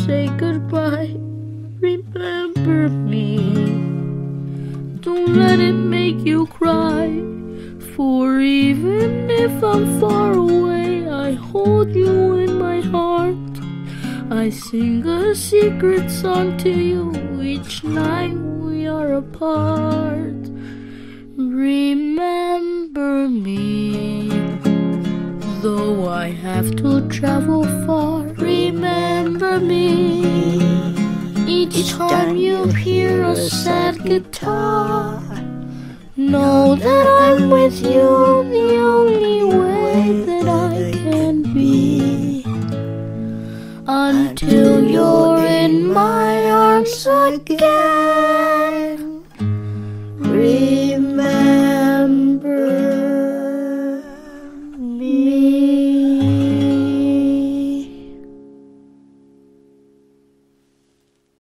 say goodbye. Remember me. Don't let it make you cry. For even if I'm far away, I hold you in my heart. I sing a secret song to you each night we are apart. Remember me, though I have to travel far. Remember me, each time you hear a sad guitar. Know that I'm with you the only way that I can be, until you're in my arms again.